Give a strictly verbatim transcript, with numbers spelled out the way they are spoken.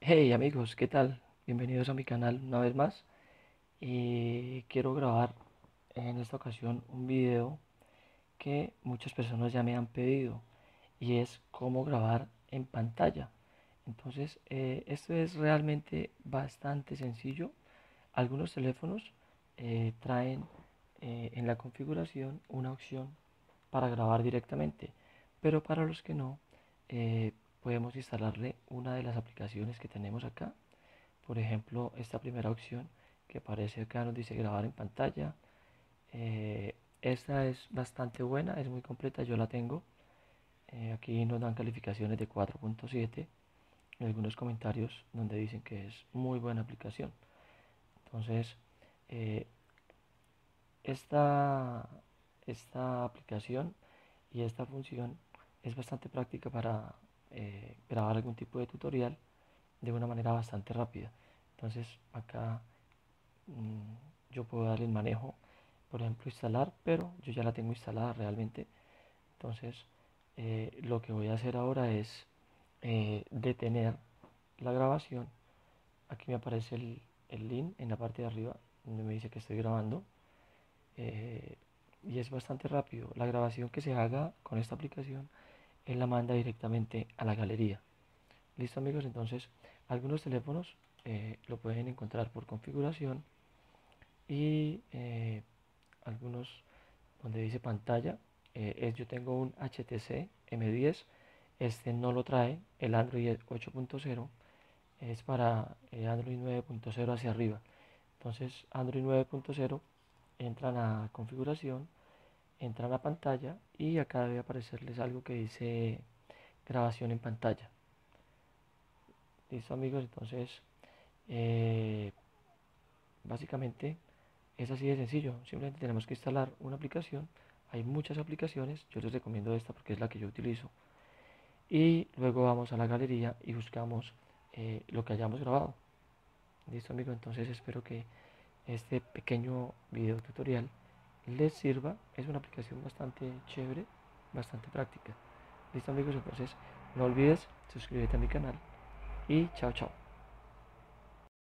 Hey amigos, ¿qué tal? Bienvenidos a mi canal una vez más. Y quiero grabar en esta ocasión un video que muchas personas ya me han pedido y es cómo grabar en pantalla. Entonces, eh, esto es realmente bastante sencillo. Algunos teléfonos eh, traen eh, en la configuración una opción para grabar directamente, pero para los que no, eh, podemos instalarle una de las aplicaciones que tenemos acá. Por ejemplo, esta primera opción que aparece acá nos dice grabar en pantalla. Eh, esta es bastante buena, es muy completa, yo la tengo. Eh, aquí nos dan calificaciones de cuatro punto siete y algunos comentarios donde dicen que es muy buena aplicación. Entonces, eh, esta, esta aplicación y esta función es bastante práctica para eh, grabar algún tipo de tutorial de una manera bastante rápida. Entonces, acá mm, yo puedo darle el manejo, por ejemplo, instalar, pero yo ya la tengo instalada realmente. Entonces, eh, lo que voy a hacer ahora es eh, detener la grabación. Aquí me aparece el, el link en la parte de arriba donde me dice que estoy grabando. eh, y es bastante rápido. La grabación que se haga con esta aplicación, él la manda directamente a la galería. Listo amigos, entonces algunos teléfonos eh, lo pueden encontrar por configuración y eh, algunos donde dice pantalla. Eh, es, yo tengo un H T C M diez, este no lo trae, el Android ocho punto cero es para eh, Android nueve punto cero hacia arriba. Entonces Android nueve punto cero entran a configuración, entran a pantalla y acá debe aparecerles algo que dice grabación en pantalla. Listo amigos, entonces eh, básicamente es así de sencillo, simplemente tenemos que instalar una aplicación. Hay muchas aplicaciones, yo les recomiendo esta porque es la que yo utilizo. Y luego vamos a la galería y buscamos eh, lo que hayamos grabado. Listo amigos, entonces espero que este pequeño video tutorial les sirva. Es una aplicación bastante chévere, bastante práctica. Listo amigos, entonces no olvides suscribirte a mi canal y chao chao.